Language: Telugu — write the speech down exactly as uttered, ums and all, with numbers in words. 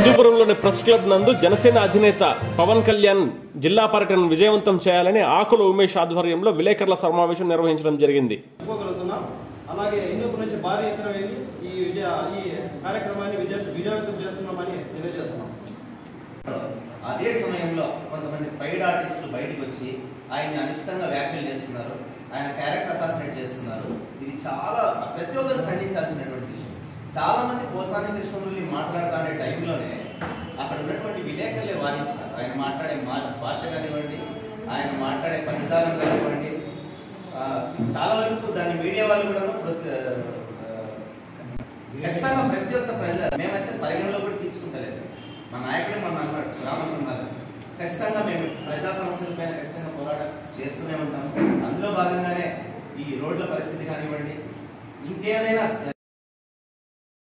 హిందూపురంలోని ప్రెస్ క్లబ్ నందు జనసేన అధినేత పవన్ కళ్యాణ్ జిల్లా పర్యటన విజయవంతం చేయాలని ఆకుల ఉమేష్ ఆధ్వర్యంలో విలేకరుల సమావేశం నిర్వహించడం జరిగింది. అలాగే హిందూపురం నుంచి భారీ ఎత్తున వెళ్ళి ఈ విజయ ఈ కార్యక్రమాన్ని విజయ విజయవంతం చేస్తున్నామని తెలియజేస్తున్నాం. అదే సమయంలో కొంతమంది పైడ్ ఆర్టిస్టులు బయటకు వచ్చి ఆయన్ని అనిష్టంగా వ్యాఖ్యలు చేస్తున్నారు, ఆయన క్యారెక్టర్ అసాసినేట్ చేస్తున్నారు. ఇది చాలా ప్రతి ఒక్కరు ఖండించాల్సినటువంటి విషయం. చాలా మంది పోసాని కృష్ణమురళి మాట్లాడుతున్న టైంలోనే అక్కడ ఉన్నటువంటి విలేకరులే వాదించారు. ఆయన మాట్లాడే మా భాష కానివ్వండి, ఆయన మాట్లాడే పనిదానం కానివ్వండి, చాలా వరకు దాని మీడియా వాళ్ళు కూడా ఖచ్చితంగా ప్రతి ఒక్క ప్రజలు మేమైతే పరిగణలో కూడా తీసుకుంటలేదు. మా నాయకుడే మన అన్నాడు రామసింహాలు, ఖచ్చితంగా మేము ప్రజా సమస్యలపైన ఖచ్చితంగా పోరాటం చేస్తూనే ఉంటాము. అందులో భాగంగానే ఈ రోడ్ల పరిస్థితి కానివ్వండి, ఇంకేదైనా